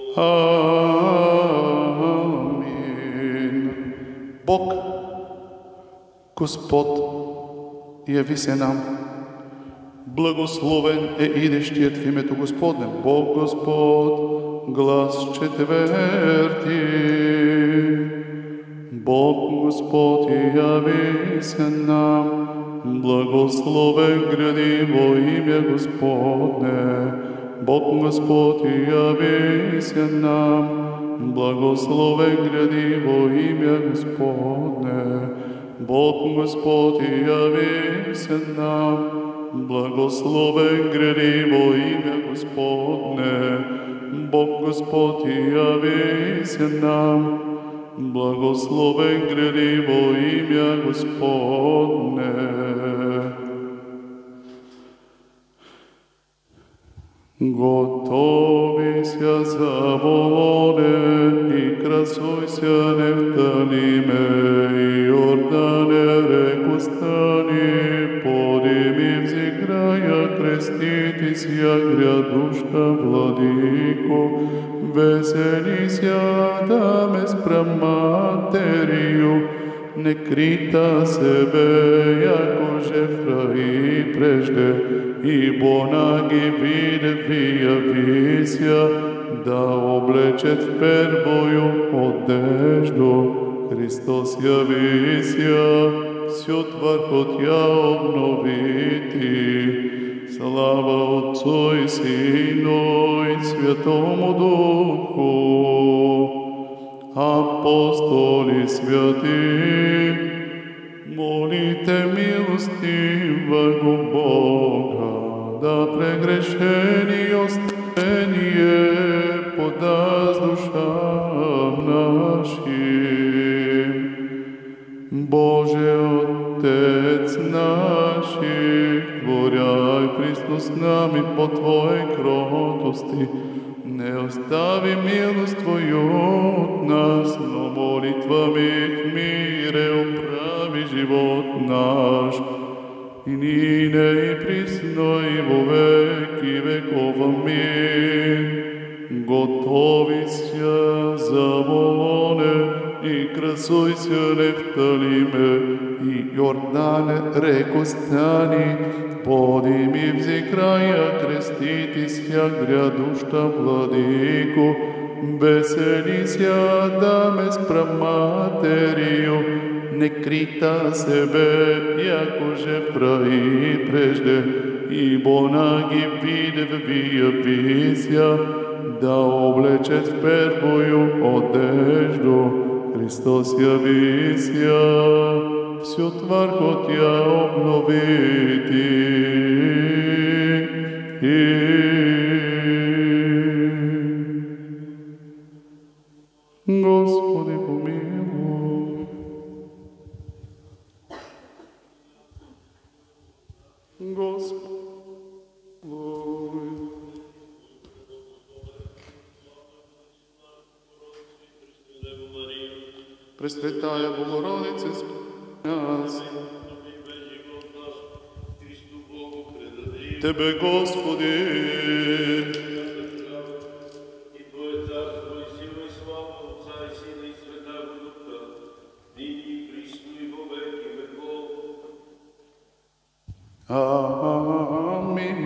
Амин. Бог, Господ, яви се нам. Благословен е идещият в името Господне. Бог Господ, глас четвърти. Бог Господ, яви се нам. Благословен гради во имя Господне. Бог Господ, яви се нам. Благословен гради во имя Господне. Бог Господ, яви се нам. Благословен гради во имя Господне. Бог Господ, яви се нам. Благословен гради во имя Господне. Готови ся Заволоне и красуй ся Нефталиме, и Йордане реку стани, подими взиграя, крестити ся грядуща владико, весели ся даме спраматерию, не крита себе, яко жефра и прежде, ибо наги видеви явися, да облечет в первую одежду. Христос явися, всю твърхот я обновити. Слава Отцу и Сину и Святому Духу. Апостоли святи, молите милостивого Бога, да прегрешени остение подаст душам нашим. Боже Отец наших, творяй присно с нами по Твоей кротости, не остави милость Твою от нас, но молитвами в мире управи живот наш. И нине и присно и во веки веков. Амин. Готови ся Заволоне и красуй ся Нефталиме, и Йордане реку стани, подими взикрая, крестити ся грядуща владико, весели ся даме спраматерию, не крита себе, яко жефра и прежде, ибо наги видеви явися, да облечет в первую одежду. Христос явися, всю твърхот я обновити. Господи помилуй. Господи. Пресвятая Богородице, нас. Тебе, Господи, и Твое царство, и сила, и слава Отца, и Сына, и Святаго Духа, ныне и присно, и во веки веков. Амин.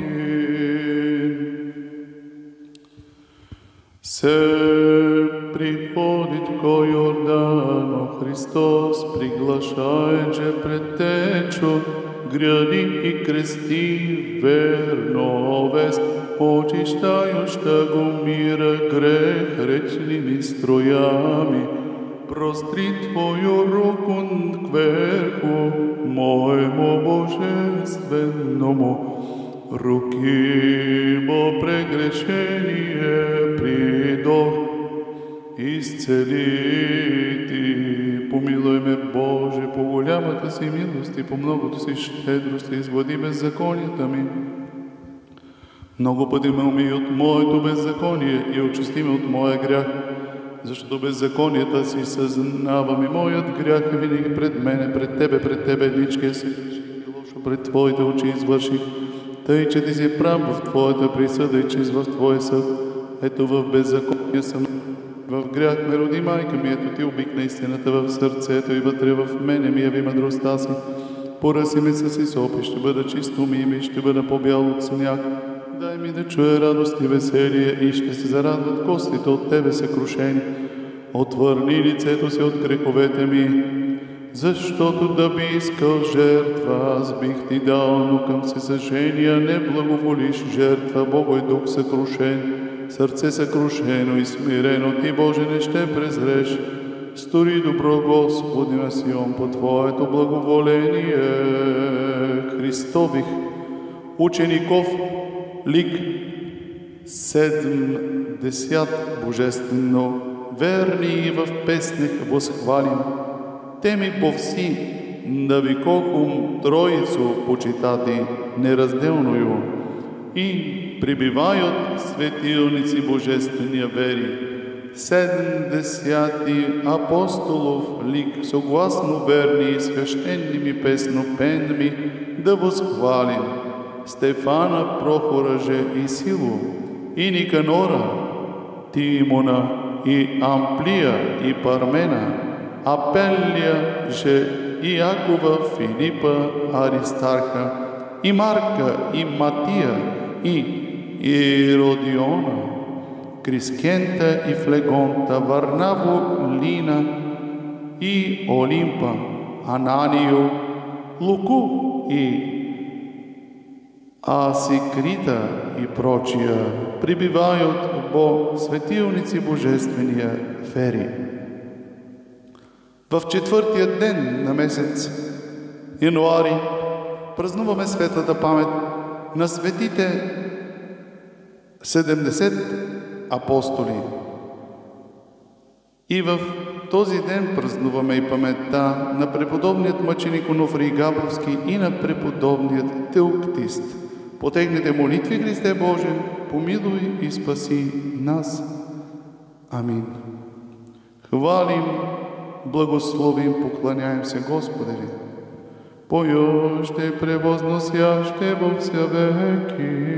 Се приходит ко Йордану, Христос приглашает предтечу, гряди и крести верно вест, очищающа го мира грех речными строями. Простри Твою руку кверху моему божественному, руки во прегрешение придох, исцелити. Помилуй ме, Боже, по голямата си милост и по многото си щедрост, извлади беззаконията ми. Много пъти ме умий от моето беззаконие и очисти ме от моя грях, защото беззаконията си съзнавам и моят грях е винаги пред мене, пред Тебе едничкия се греших и лошо пред Твоите очи извърших, тъй, че Ти си прав в Твоята присъда и чист в Твоя съд. ето в беззаконие съм, в грях ме роди майка ми, ето ти обикна истината в сърцето и вътре в мене ми яви мъдростта си. Поръси ме с изоп и ще бъда чисто мими, ще бъда по-бял от сняг. Дай ми да чуя радост и веселие и ще се зарадват костите от тебе съкрушени. Отвърни лицето си от греховете ми, защото да би искал жертва, аз бих ти дал, но към всесъжения не благоволиш жертва, Богой дух съкрушен, сърце съкрушено и смирено, ти, Боже, не ще презреш. Стори добро, Господи, на Сион, по Твоето благоволение. Христових учеников лик 70 божествено, верни в песнях възхвалим. Теми повси да викохум Троицу почитати неразделною и прибивают светилници божествения вери. 70 апостолов лик, съгласно верни и священними песнопенми, да възхвалим Стефана, Прохора же и Силу, и Никанора, Тимона, и Амплия, и Пармена, Апелия же и Якова, Филипа, Аристарха, и Марка, и Матия, и Иродиона, Крискента и Флегонта, Варнаво, Лина и Олимпа, Ананио, Луку и Асикрита и прочия, прибивают во светилници божествения вери. В четвъртия ден на месец януари празнуваме светлата памет на светите 70 апостоли. И в този ден празнуваме и паметта на преподобният мъченик Онуфрий Габровски и на преподобният Теоктист. Потегнете молитви, Христе Боже, помилуй и спаси нас. Амин. Хвалим, благословим, поклоняем се Господеви. Поюще, превозносяще во вся веки.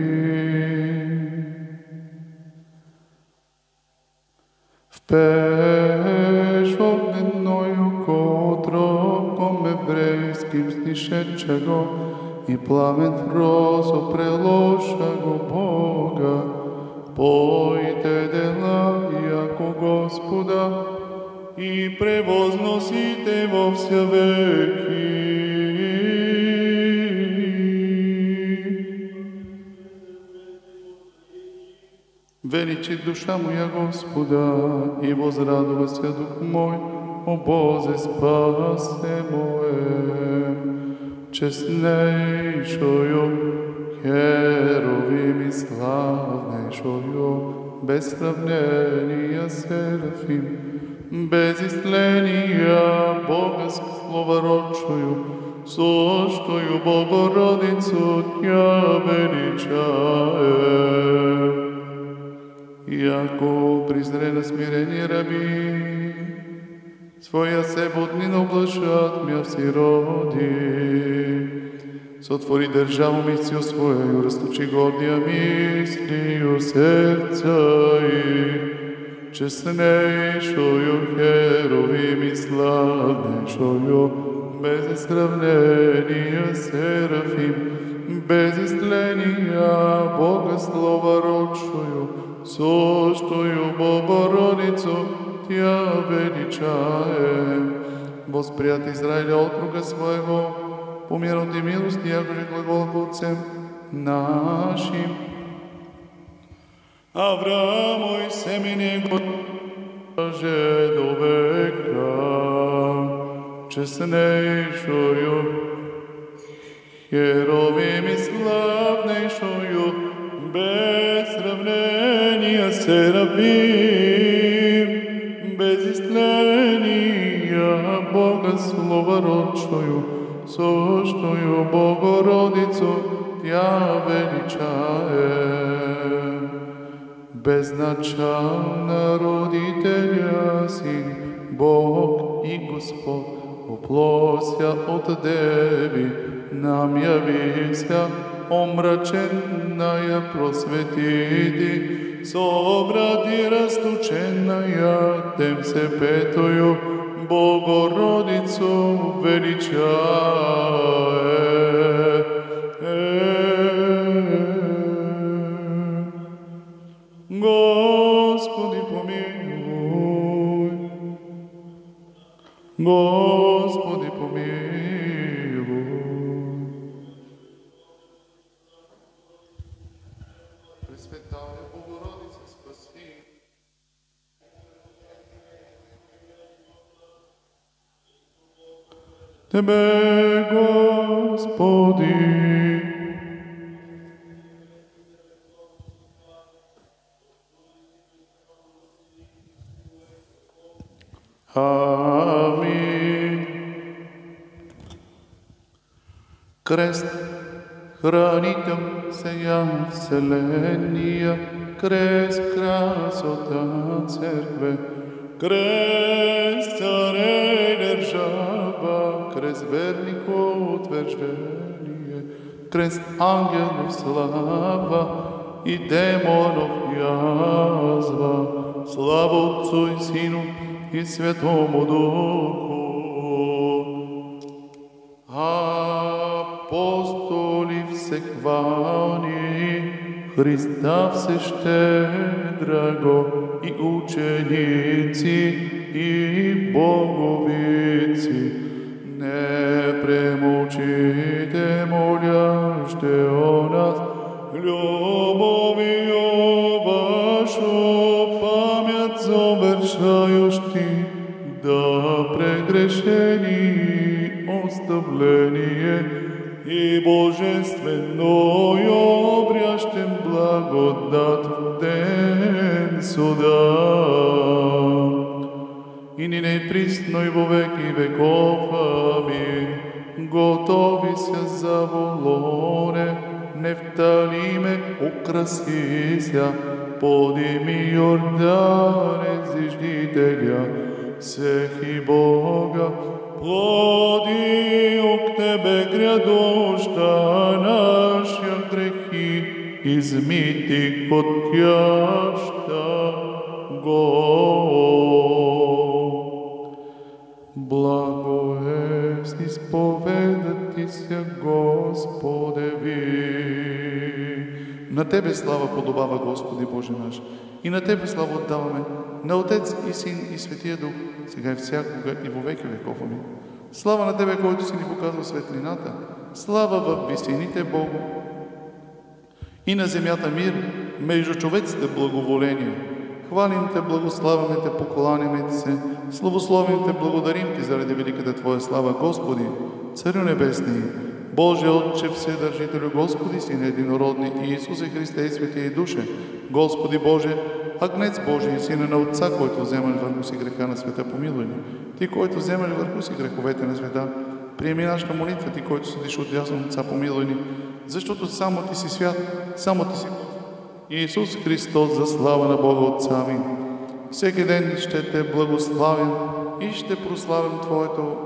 Впеш огненною котроком еврейским снишечего и пламен врозо прелоша го Бога. Пойте дела яко Господа и превозносите во вся веки. Величи душа моя Господа и возрадува се дух мой, о Бозе, спасе мое. Честнейшою, херовим и славнейшою, без сравнения серафим, без истления Бога словородшую, сущую Богородицу Тя величаем. Яко презрена смирение раби, своя себотнина облашат мя все роди. Сотвори державу мисию своею, растучи гордия мислию сердца их, честнейшою, херовим и славнейшою, без сравнения серафим, без истления Бога словородшую, сущую Богородицу Тя величаем. Восприят Израиля от круга своего, по мирот и милости, якоже глагол Отцем нашим. Аврааму и семени го же до века, честнейшую, херовим и славнейшую, без сравнения серафим, без истления Бога словородшую, сущую Богородицу Тя величаем. Безначална родителя си, Бог и Господ, оплося от деви, нам явися, омраченная просветити, собрати растученая, тем се петою Богородицу величае. Господи помилуй, Господи помилуй. Пресветая Богородица, спаси. Тебе, Господи, аминь. Крест, хранител сея вселения, крест, красота церкве, крест, царей держава, крест, верник утверждение, крест, ангелов слава и демонов язва. Слава Отцу и Сину и Святому Духу. Апостоли всехвани, Христа всещедраго и ученици и боговици, не премучите моляще о нас, любовью вашу завершающий да прегрешений оставление и божественною обрящем благодат в ден суда. И нине присно и во веки веков. Аминь. Готови ся за волоне, Нефталиме, украсися, подими Йордане, зиждителя всех и Бога, плоди к Тебе грядуща наши грехи, измити хотяща го. Благо есть исповедати се, Господеви. На Тебе слава подобава, Господи Боже наш, и на Тебе слава отдаваме, на Отец и Син и Светия Дух, сега и всякога и во веки веков. Амин. Слава на Тебе, който си ни показал светлината, слава във висините Богу, и на земята мир, между човеците благоволение. Хвалим Те, благославяме Те, покланяме Ти се, славословим Те, благодарим Ти заради великата Твоя слава, Господи, Царю Небесний, Боже Отче Вседържителю, Господи, Сине единородни, Иисусе Христе и Светие Душе, Господи Боже, Агнец Божий, Сине на Отца, който вземаш върху си греха на света, помилуй ни. Ти, който вземаш върху си греховете на света, приеми нашата молитва, Ти, който седиш отдясно Отца, помилуй ни, защото само Ти си свят, само Ти си Иисус Христос, за слава на Бога Отца. Амин. Всеки ден ще Те благославям и ще прославям Твоето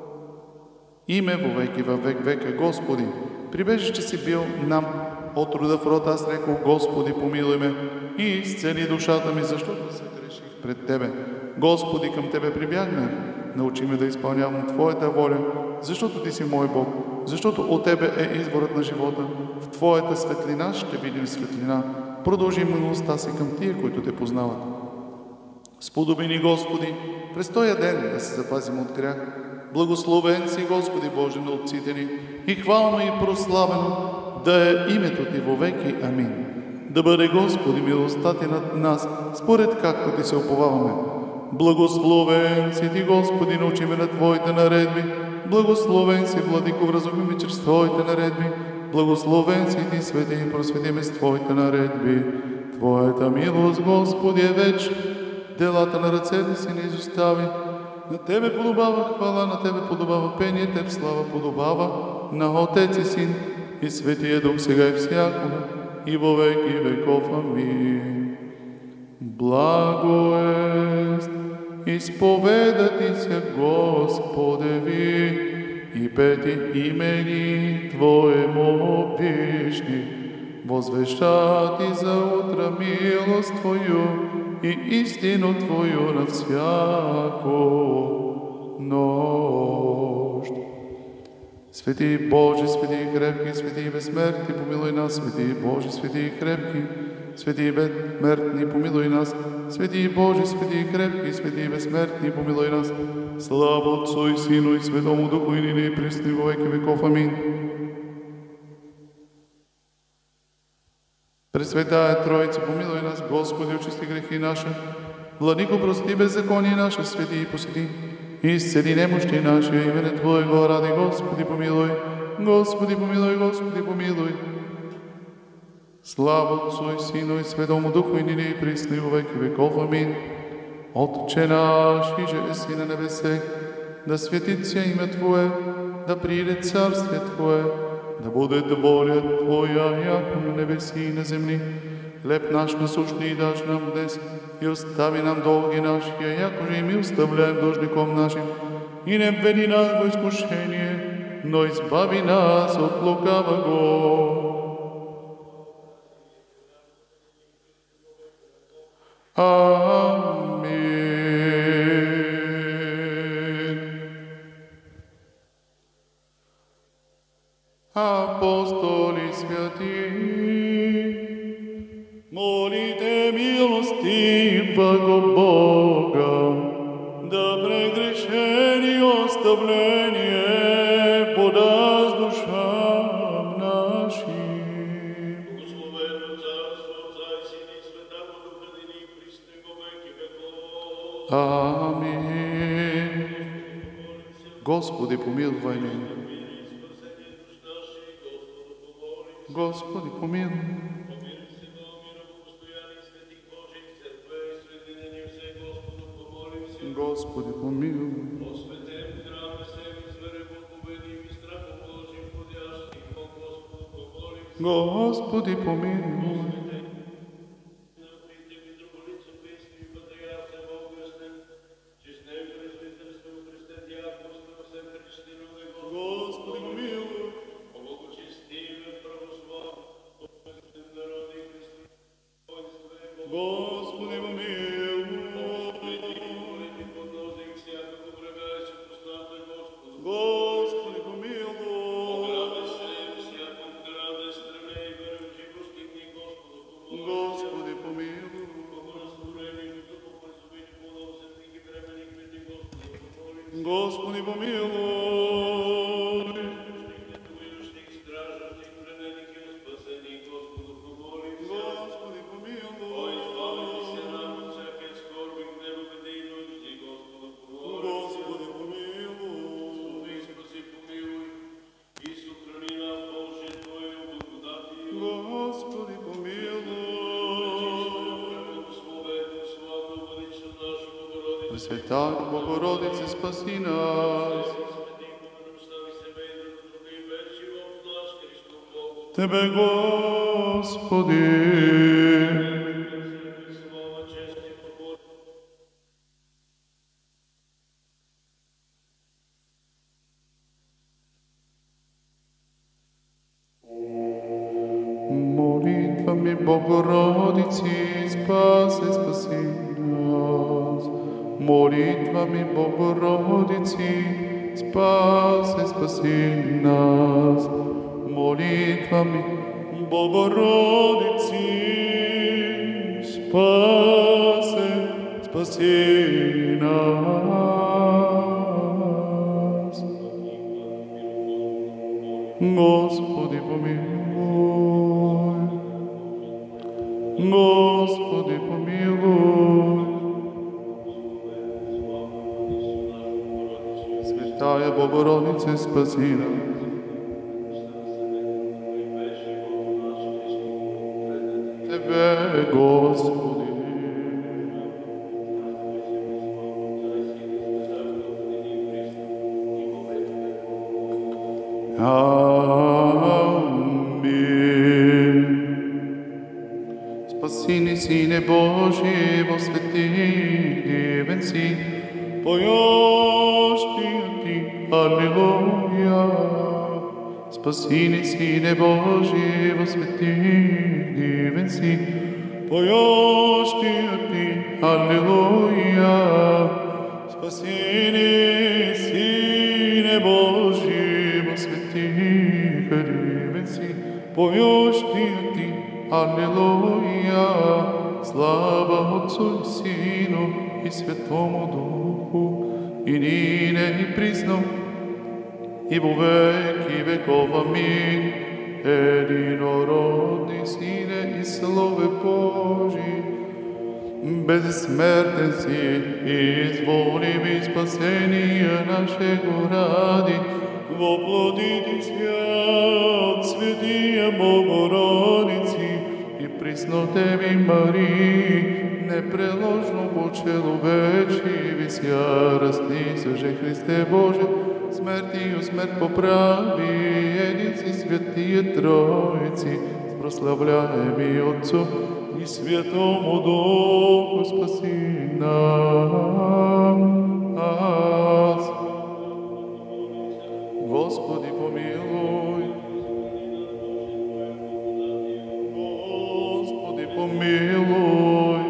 име во веки във век века, Господи. Прибежище си бил нам от рода в род, аз рекол, Господи, помилуй ме и изцели душата ми, защото се греших пред Тебе. Господи, към Тебе прибягнах, научи ме да изпълнявам Твоята воля, защото Ти си мой Бог, защото от Тебе е изборът на живота. В Твоята светлина ще видим светлина. Продължи милостта си към тия, които Те познават. Сподоби ни, Господи, през този ден да се запазим от грях. Благословен си, Господи Боже, на отците ни, и хвално и прославено да е името Ти во веки. Амин. Да бъде, Господи, милостта Ти над нас, според както Ти се уповаваме. Благословен си Ти, Господи, научи ме на Твоите наредби. Благословен си, Владико, вразуми ме чрез Твоите наредби. Благословен си Ти, свети и просвети ме с Твоите наредби. Твоята милост, Господи, е веч. Делата на ръцете си не изостави. На Тебе подобава хвала, на Тебе подобава пение, Теб слава подобава на Отец и Син и Светия Дух, сега и всякога, и во веки веков. Амин. Благо ест изповедати се, Господеви, и пети имени Твоему вишни, возвещати за утро милост Твою и истину Твою на всяку нощ. Свети Боже, свети и крепки, свети и безсмертни, помилуй нас, свети Боже, свети и крепки, свети и безсмертни, помилуй нас, свети Боже, свети и крепки, свети и безсмертни, помилуй нас. Слава Отцу и Сину и Святому Духу, и ныне и присно и во веки веков. Аминь. Пресвятая Троица, помилуй нас, Господи, очисти грехи наши, Владыко, прости беззаконие наше, свети и посети, исцели немощи наши, имене Твоего ради, Господи, помилуй, Господи, помилуй, Господи, помилуй. Слава Отцу и Сину и Святому Духу, и ныне и присно и во веки веков. Аминь. Отче наш, иже еси на небесех, да светится имя Твое, да приде царствие Твое, да будет воля Твоя, яко на небеси и на земли. Хлеб наш насущный дашь нам днес, и остави нам долги наши, яко же и мы оставляем должником нашим. И не введи нас во искушение, но избави нас от лукавого. Аминь. Апостоли святи, молите милостивого Бога, да прегрешение оставление подаст душам нашим. Аминь. Господи, помилуй меня. Господи, помилуй. Господи, помилуй. Господи, помилуй. Господи, помилуй. Господи, помилуй. Господи, помилуй. Господи, помилуй. Пресвятая Богородице, спаси нас. Тебе, Господи. Молитвами Богородицы, спаси нас. Молитвами Богородицы, спаси нас. Молитвами Богородицы, спаси нас. Господи, помилуй. Господи, помилуй. Святая Богородице, спаси нас. Тебе, Господи. Аминь. Спасини, Сине Божий, во святивен си, поешь ти, Аллилуйя. Спаси ни, Сине Божий, восвети, дивен си, поющият ни, аллилуйя. Спаси ни, Сине Божий, восвети, дивен си, поющият ни, аллилуйя. Слава Отцу и Сину и Святому Духу, и нине и присно, и во веки веков. Амин. Единородни Сине и Слове Божий, безсмертен си, изволи ми спасение нашего ради, воплотити свят Светия Богородици и Преснотеви Марии, непреложно по-человечи, вися разни же Христе Боже, смертью смерть поправи, единци Святие Троицы, с прославляеми Отцу и Святому Духу, спаси нас. Господи, помилуй. Господи, помилуй.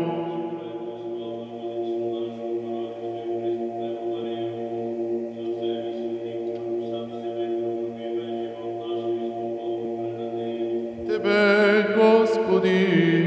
Тебе, Господи.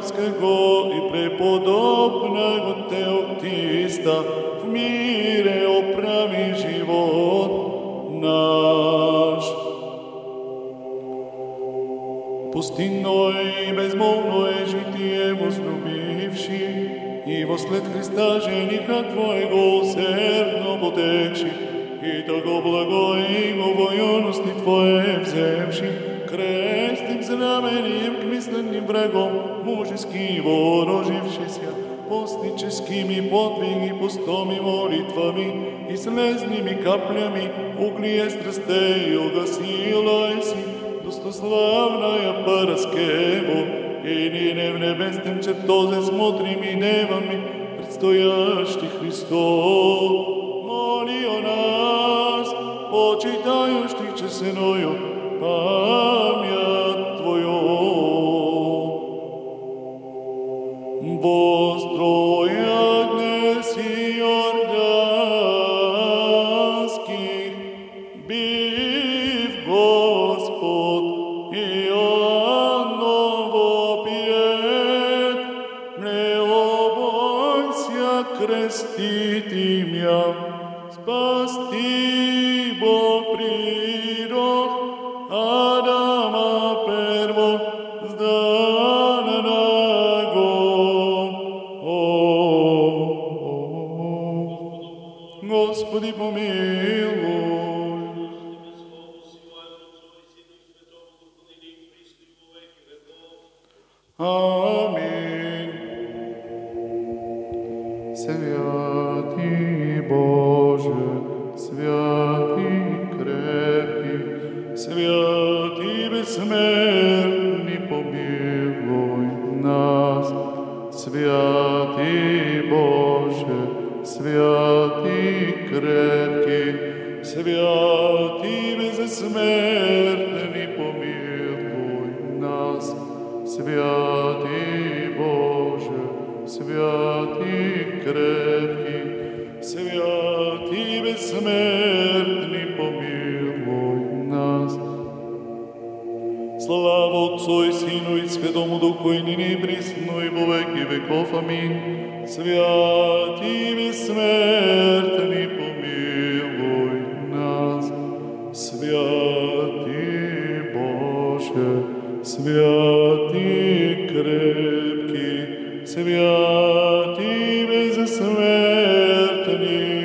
Вселенского и преподобного Теоктиста в мире оправи живот наш. Пустинно и безмолвно е житие возлюбивши, и вослед Христа жениха Твоего усердно потекши, и того благо Его военности Твое вземши, крестим знамением к мисленным врагом, мужески вооружившися, постническими подвиги, постом и молитвами, и слезными каплями, углие страстей угасила си, достославная Параскево, и ние в небесном чертозе смотрим и невами, предстоящий Христос. Моли о нас, почитающих честною память Твою. Построят днес иорданских, бив Господ, Иоаннов опиет, не обойся крестить имя, спасти Бог прирок, Адама перво сданного. Господи помилуй. Аминь. Святый Боже, святый крепкий, святый бессмертный, помилуй нас. Святый Боже, святый крепкий, святый бессмертный, помилуй нас. Святый Боже, святый крепкий, святый бессмертный, помилуй нас. Слава Отцу и Сыну и Святому Духу, и ныне и присно, и во веки веков. Аминь. Святый бессмертный, помилуй нас. Святый Боже, святый крепкий, святый бессмертный,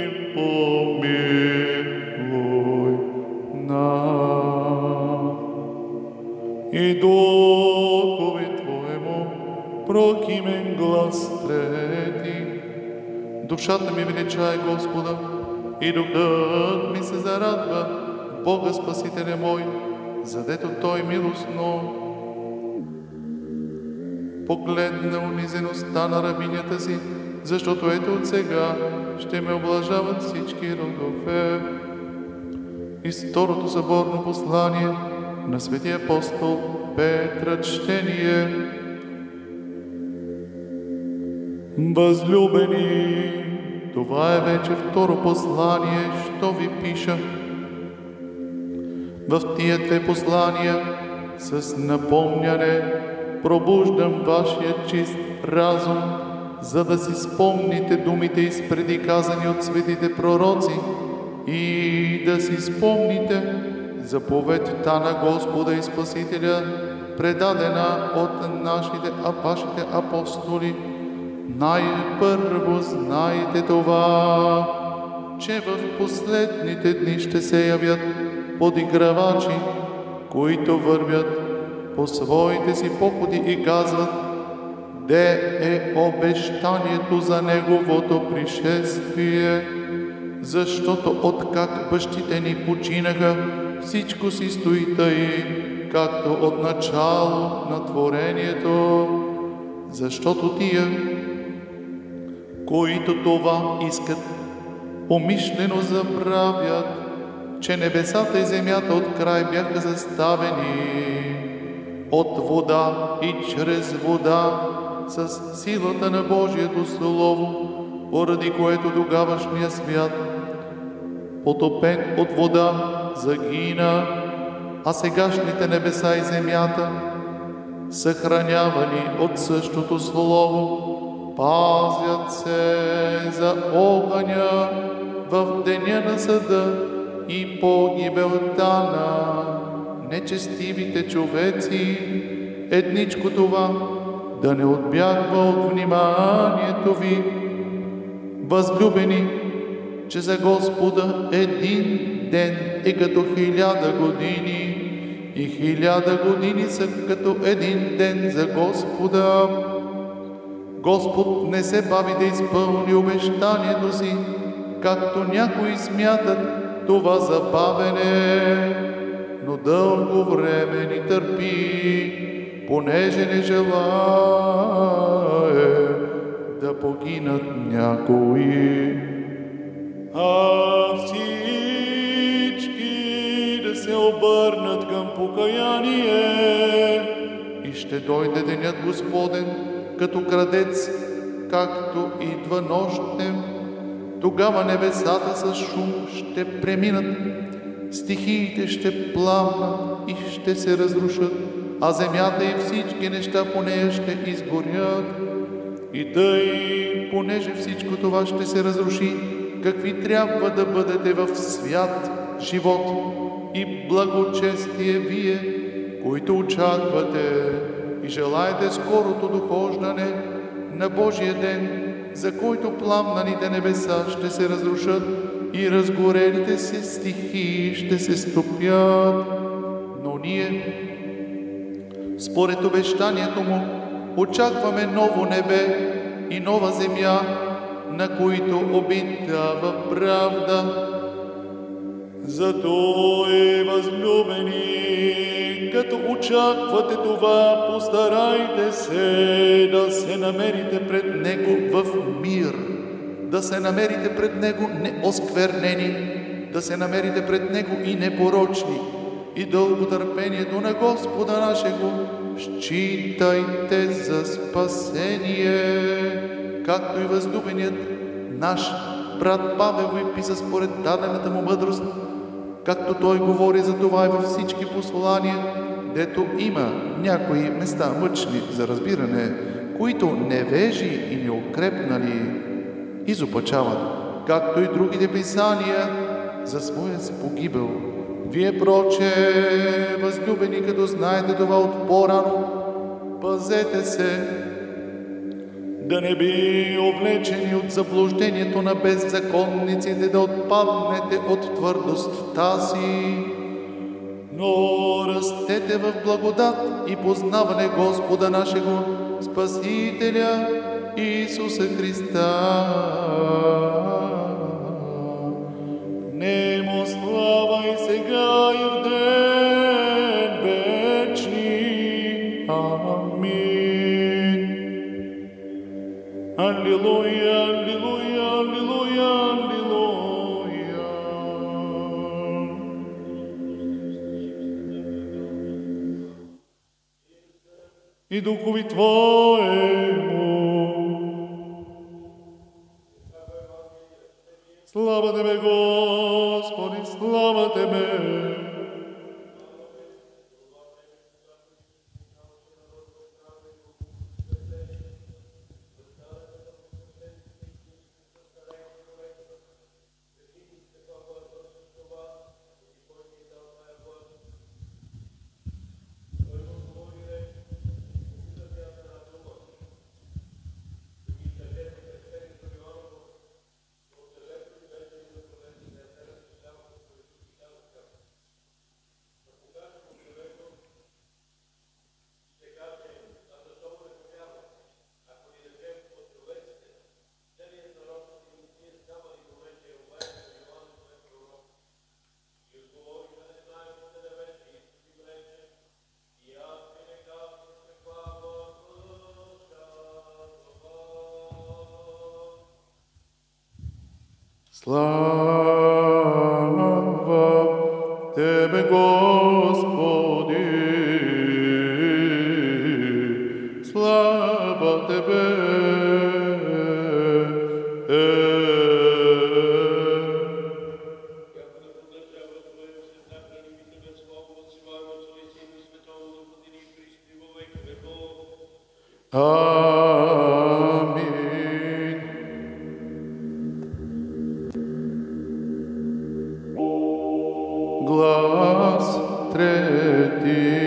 помилуй нас. И Духове Твоему прокимен глас трети. Душата ми величае Господа, и духът ми се зарадва в Бога Спасителя мой, задето Той милостно погледна унизеността на рабинята си, защото ето от сега ще ме облажават всички родове. И второто съборно послание на светия апостол Петра чтение. Възлюбени, това е вече второ послание, що ви пиша. В тия две послания с напомняне пробуждам вашия чист разум, за да си спомните думите изпреди казани от светите пророци и да си спомните заповедта на Господа и Спасителя, предадена от вашите апостоли. Най-първо знайте това, че в последните дни ще се явят подигравачи, които вървят по своите си походи и казват: де е обещанието за Неговото пришествие? Защото откак бащите ни починаха, всичко си стои тъй, както от начало на творението. Защото тия, които това искат, умишлено забравят, че небесата и земята от край бяха заставени от вода и чрез вода с силата на Божието Слово, поради което тогавашния свят, потопен от вода, загина, а сегашните небеса и земята съхранявани от същото слово, пазят се за огъня в деня на съда и погибелта на нечестивите човеци. Едничко това да не отбягва от вниманието ви, възлюбени, че за Господа един ден е като 1000 години и 1000 години са като един ден за Господа. Господ не се бави да изпълни обещанието си, както някои смятат това забавене, но дълго време ни търпи, понеже не желае да погинат някои, а всички да се обърнат към покаяние. И ще дойде денят Господен като крадец, както идва нощем. Тогава небесата с шум ще преминат, стихиите ще пламнат и ще се разрушат, а земята и всички неща по нея ще изгорят. И тъй, понеже всичко това ще се разруши, какви трябва да бъдете в свят, живот и благочестие вие, които очаквате и желаете скорото дохождане на Божия ден, за който пламнаните небеса ще се разрушат и разгорелите се стихии ще се стопят. Но ние, според обещанието му, очакваме ново небе и нова земя, на които обитава правда. Зато възлюбени, като очаквате това, постарайте се да се намерите пред Него в мир, да се намерите пред Него неосквернени, да се намерите пред Него и непорочни, и дълготърпението на Господа нашего считайте за спасение, както и възлюбеният наш брат Павел ви писа според дадената му мъдрост, както той говори за това и във всички послания, дето има някои места мъчни за разбиране, които невежи и неукрепнали изопачават, както и другите писания за своя си погибел. Вие проче, възлюбени, като знаете това от по-рано, пазете се, да не би увлечени от заблуждението на беззаконниците, да отпаднете от твърдостта си, но растете в благодат и познаване Господа нашего, Спасителя Исуса Христа. Нему слава и сега и в ден вечни. Амин. Аллилуйя, аллилуйя, аллилуйя, аллилуйя. И духови Твоему. Слава Тебе, Господи, слава Тебе. Слава Тебе, Господи, слава Тебе. Слава Amin. Глас трети.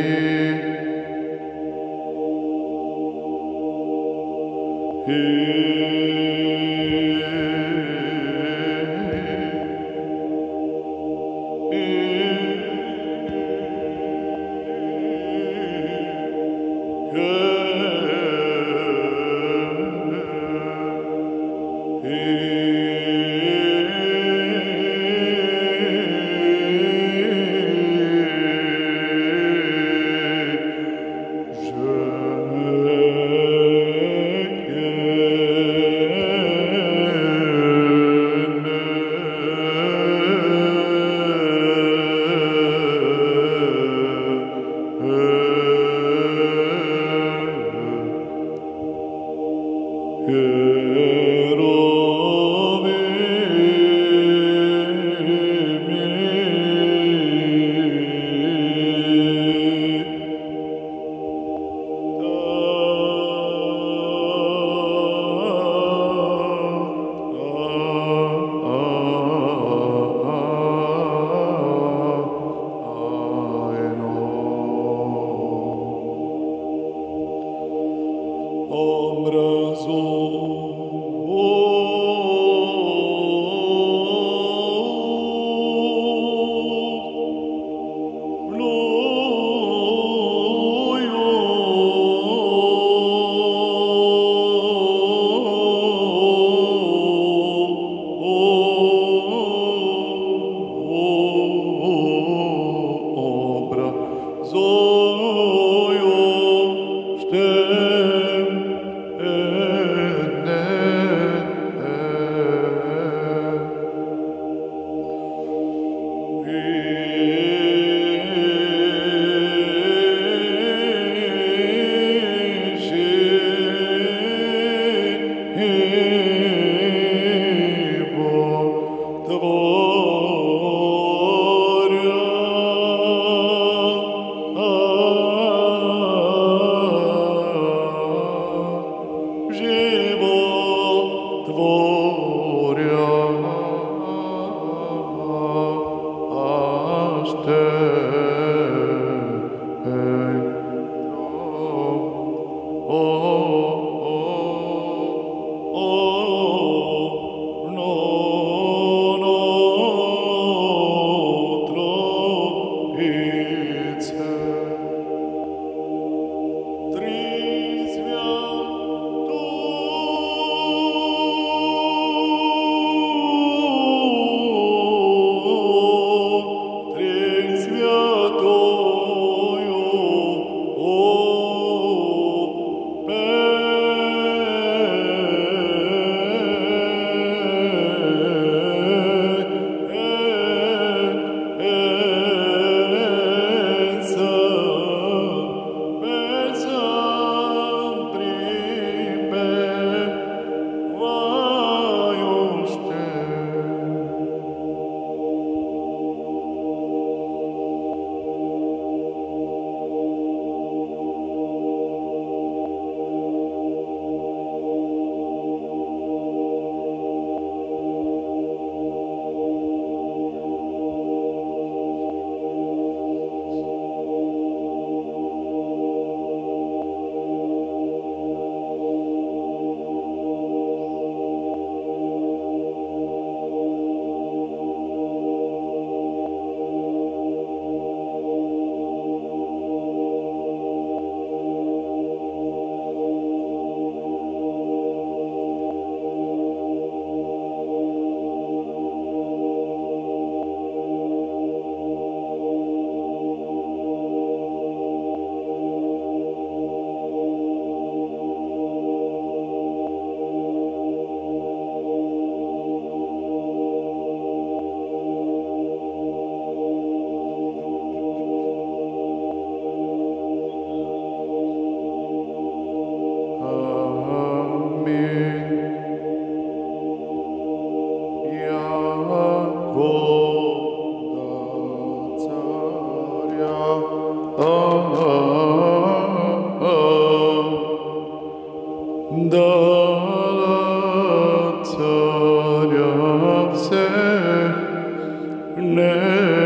да царя всех не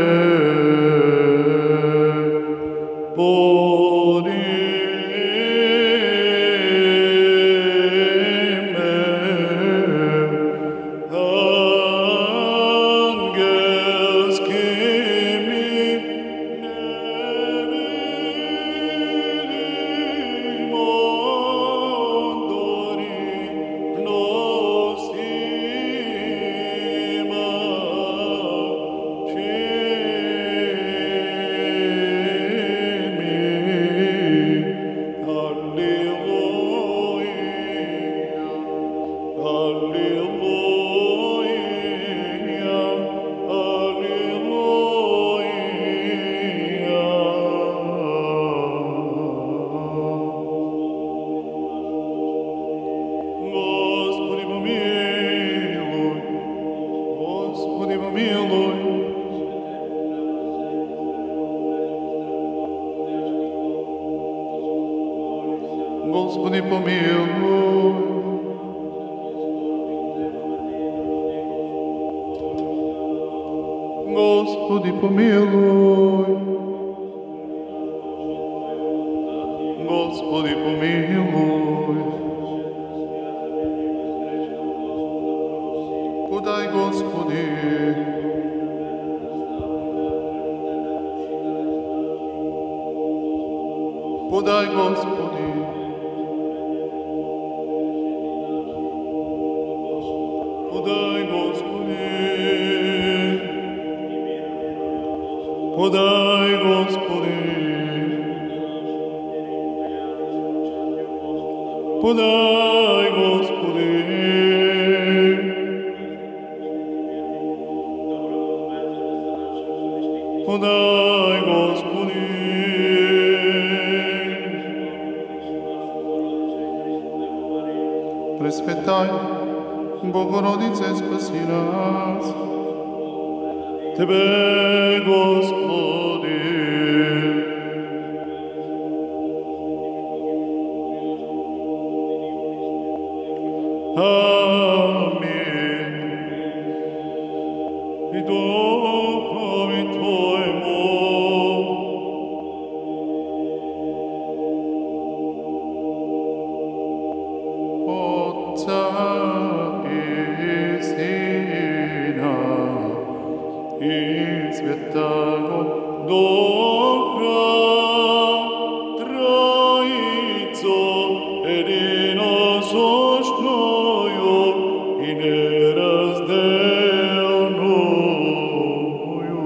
Господи, помилуй. Господи, помилуй. Господи, помилуй. Подай, Господи. Подай, Господи. Подай, Господи. Подай, Господи. Подай, Господи. Подай, Господи. Пресветай, Богородице, спаси нас. Тебе, Господи. Амин. И Духови Твоему. Отца и Сина и Святаго Духа, Троицу единосущную и неразделную.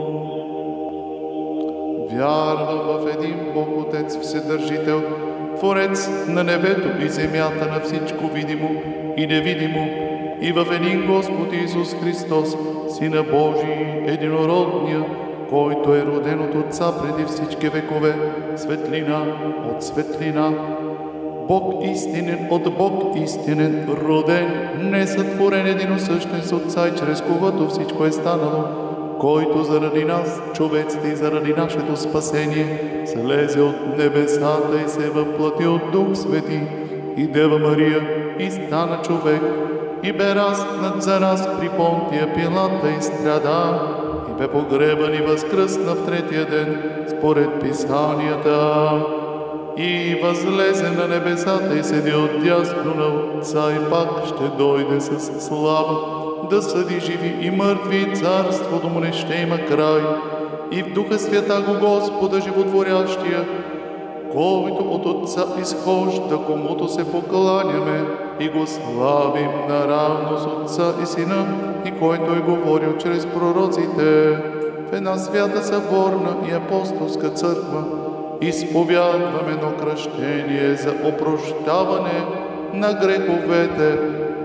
Вярвам в един Бог Отец Вседържител, Творец на небето и земята, на всичко видимо и невидимо, и в един Господ Исус Христос, Сина Божий, единородния, който е роден от Отца преди всички векове, светлина от светлина, Бог истинен от Бог истинен, роден, несътворен, единосъщен с Отца, и чрез когото всичко е станало, който заради нас, човеците, и заради нашето спасение, слезе от небесата и се въплати от Дух Свети и Дева Мария, и стана човек, и бе разпнат за нас при Понтия Пилата, и страда, и бе погребан и възкръсна в третия ден, според Писанията, и възлезе на небесата и седи отдясно на Отца, и пак ще дойде с слава, да съди живи и мъртви, и царството му не ще има край. И в Духа Свята го Господа животворящия, който от Отца изхожда, комуто се покланяме и го славим наравно с Отца и Сина, и който е говорил чрез пророците в една свята съборна и апостолска църква. Изповядваме едно кръщение за опрощаване на греховете.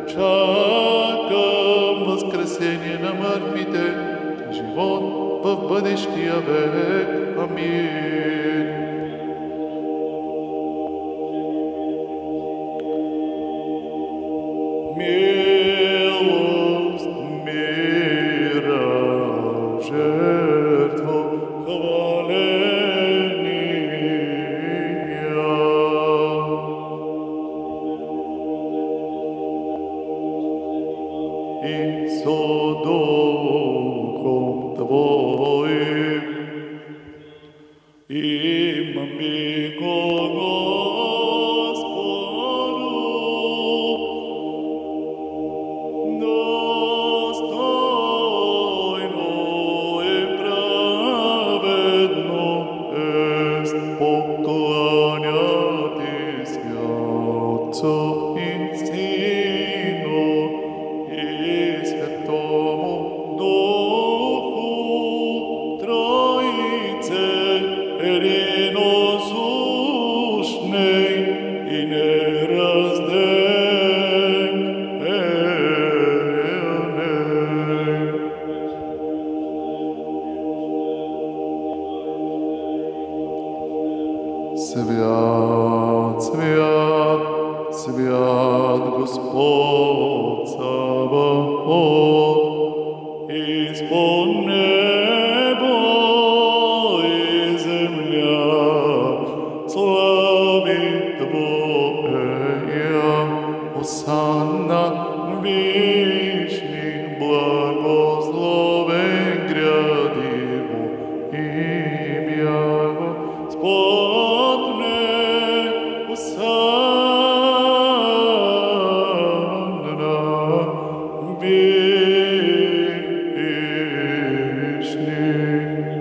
Чакам възкресение на мъртвите, живот в бъдещия век. Амин. Милост, мира, жертва, хваления. поклонятися Отцу і Сину і Святому Духу, Троїце единосущний і нераздельний. Свят, свят, свят Господь Саваоф, испод небо и земля, славит Твоя, осанна вишних, благословен гряд Его, имя Господне, осанна вишних.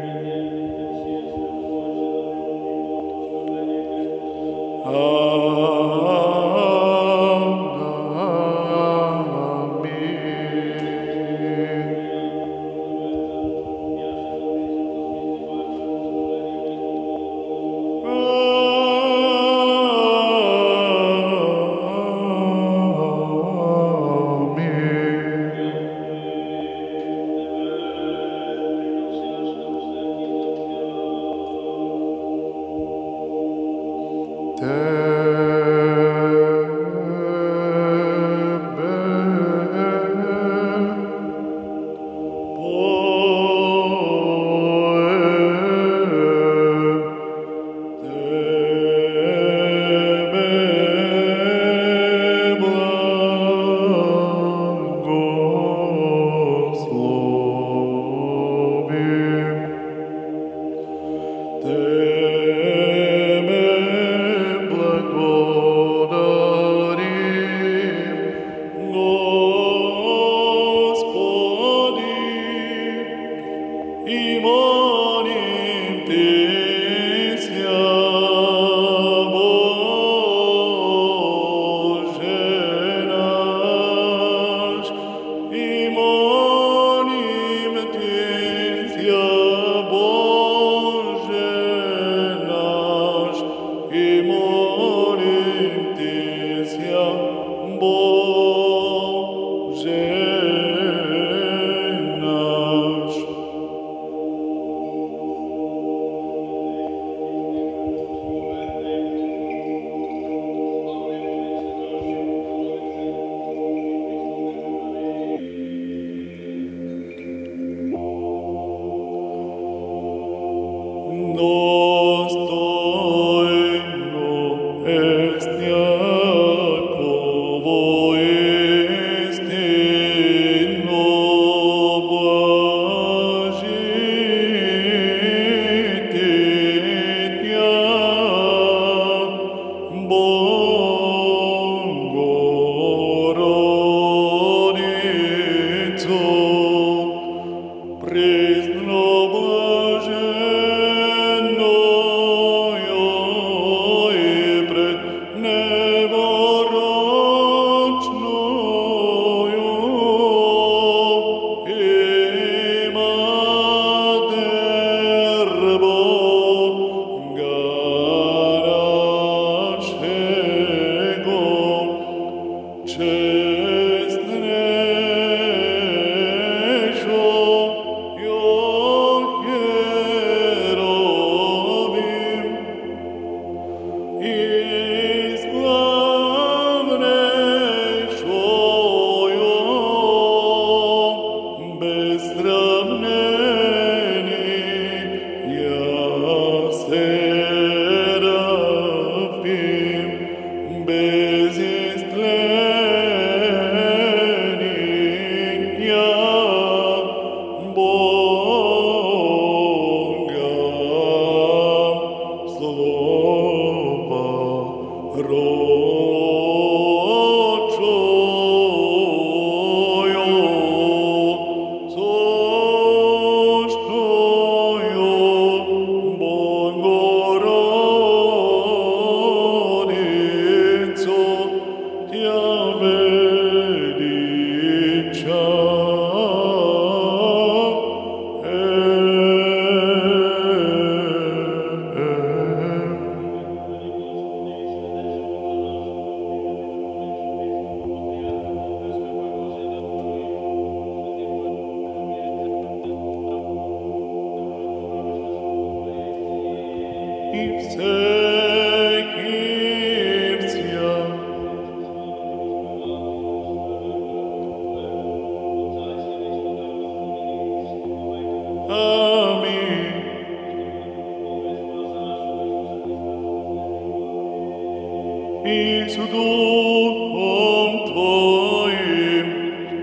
и с Духом Твоим.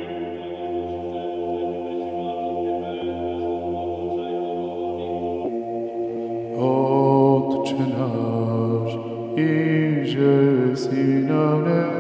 Отче наш, иже си на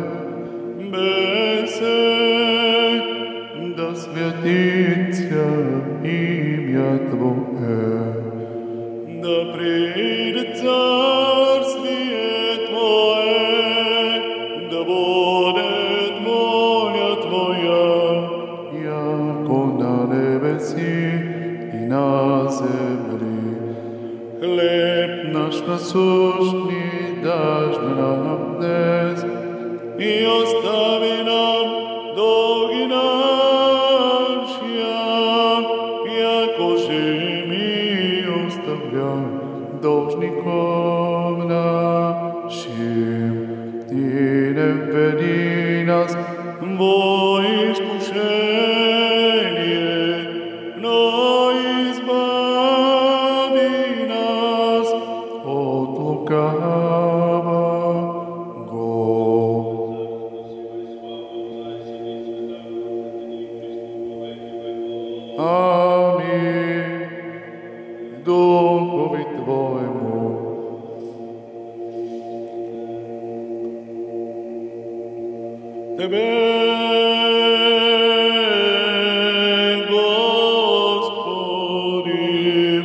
небесе, да святится имя Твое, да придет царствие Твое, да будет воля Твоя, яко на небеси и на земли. Хлеб наш насущный дашь нам днес, и остави нам долги наши, якоже мы оставляем должником нашим. И не введи нас во искушение, но избави нас от лукавого. Аминь. Духови Твоему. Тебе, Господи,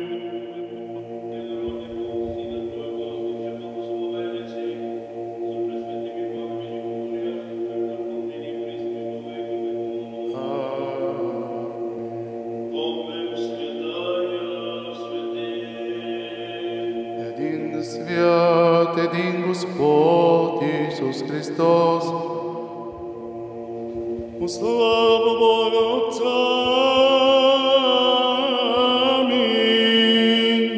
един свят, един Господ Исус Христос, слава Бога Отца, аминь.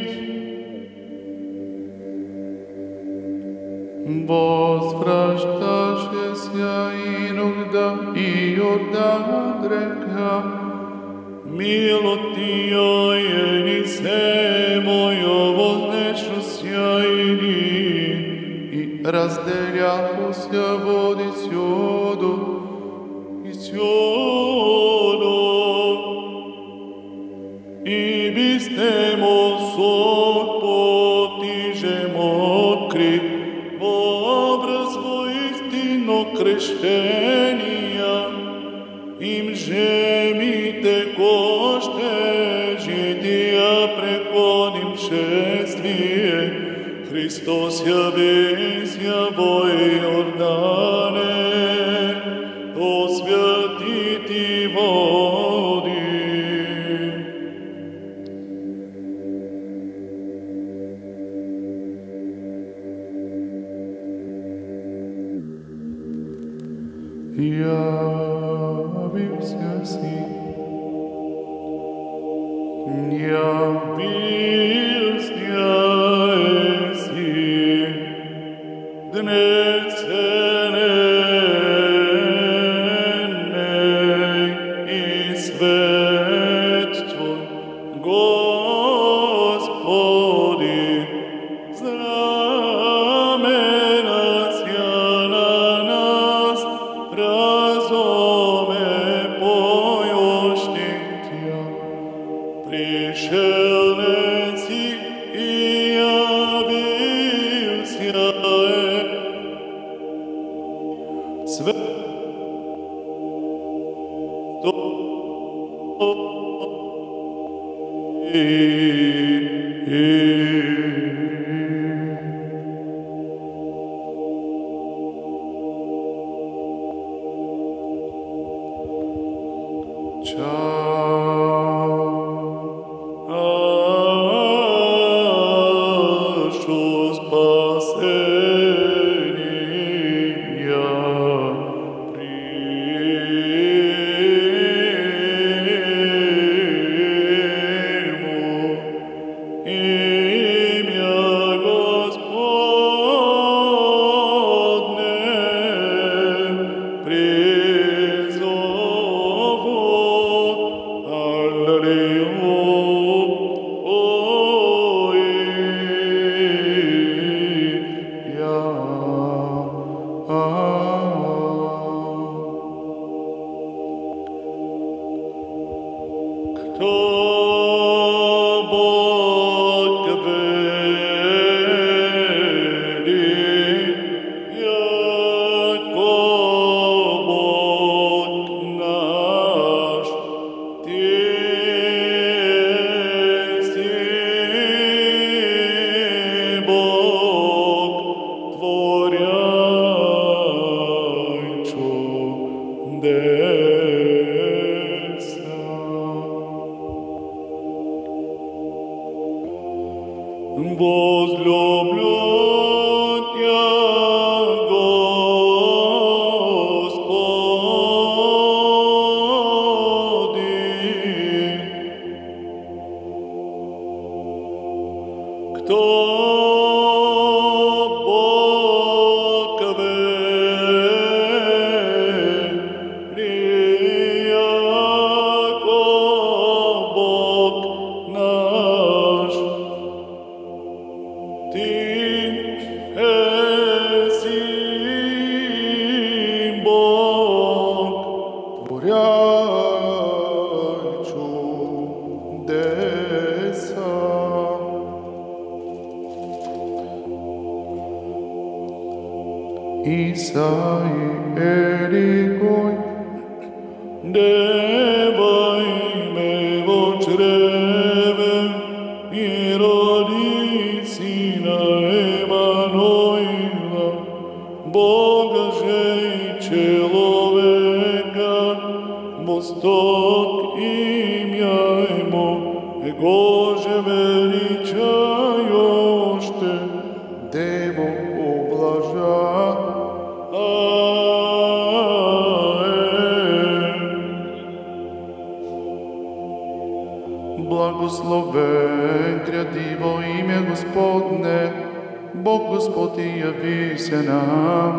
Возвращащаяся иногда и Йордан река, милостия Енисе моя вознесшая и разделяхося води сюду, и бистемо сот потижем откри образ воистинно крещения, им жемите коще жития преходим шествие, Христос явися во Иордане, освятити води. Явился си, явился си, днесенный и свет Твой, Господи, знамена ся на нас, разуме поющих пришельцы и явился свет. Исаи Ерикой, Девай ме во чреве и роди сина Емануила, Бога же и человека, восток имя ему, его же величающте, Дево облажа, Благословен грядиво имя Господне, Бог Господ и яви се нам.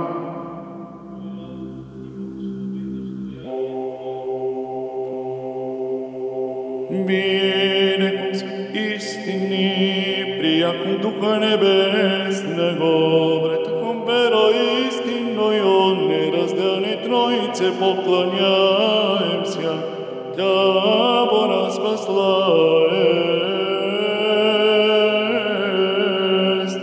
Вине истини, прияком Духа Небесного, братахом веро истинною, неразделной Троице поклоняемся, Тя нас спасла ест.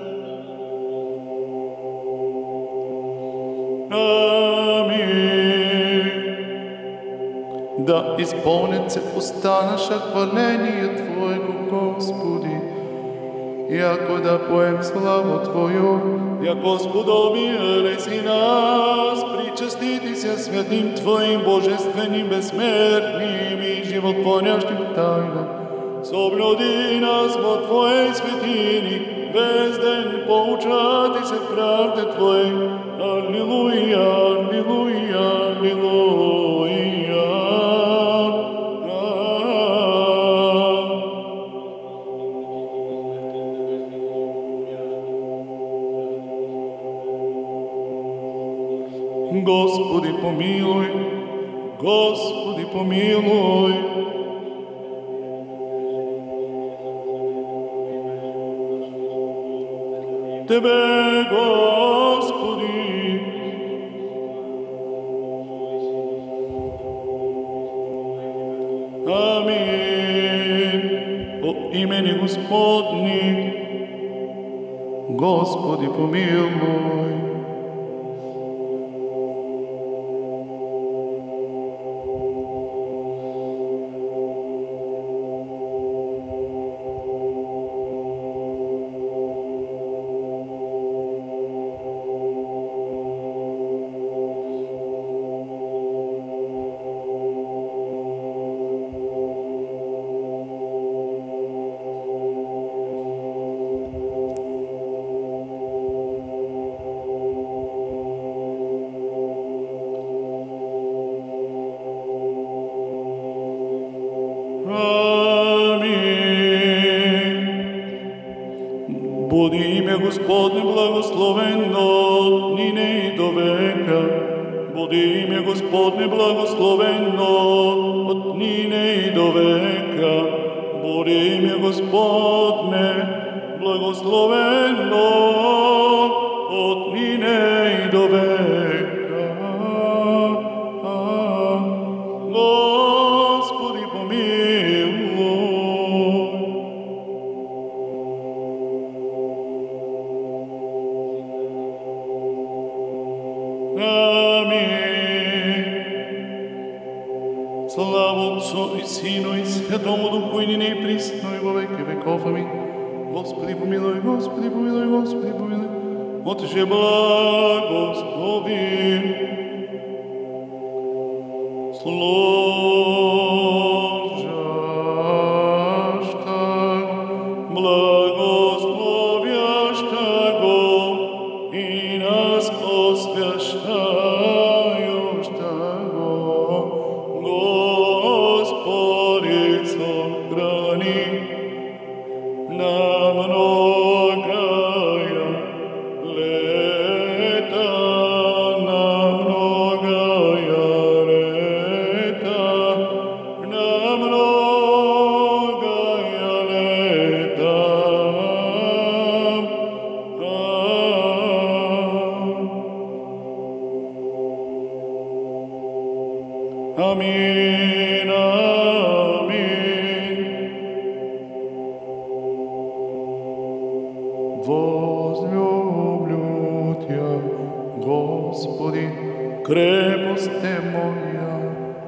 Аминь. Да исполнят се уста наша хваление Твоего, Господи, яко да поем славу Твою, Яко сподобие си нас, причастити се святим Твоим божественным, безсмертным и животворящим тайнам. Соблюди нас во Твоей светини, весь день поучати се правде Твоей. Аллилуйя, аллилуйя, аллилуйя. Господи помилуй, Господи помилуй. Тебе, Господи, аминь. По имени Господни, Господи помилуй. Буди имя Господне благословенно от нине и до века. Буди имя Господне благословенно от нине и до века. Буди имя Господне благословенно от нине и до века. Господи помилуй. Аминь. Слава Отцу и Сыну и Святому Духу, и ныне и присно и во веки веков. Аминь. Господи помилуй, Господи помилуй, Господи помилуй. Отче благослови. Сложащего, благословящего и нас освящающего, Господи, сохрани на многое лето, на многое лето, на многое лето. Аминь, аминь. Возлюблю Тебя, Господи, крепост Ты моя,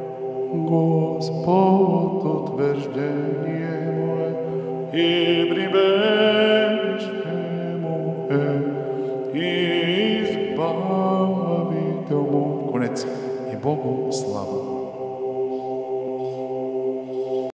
Господ, утверждение мое, и прибежище мое, избавител мой. Конец. И Богу слава.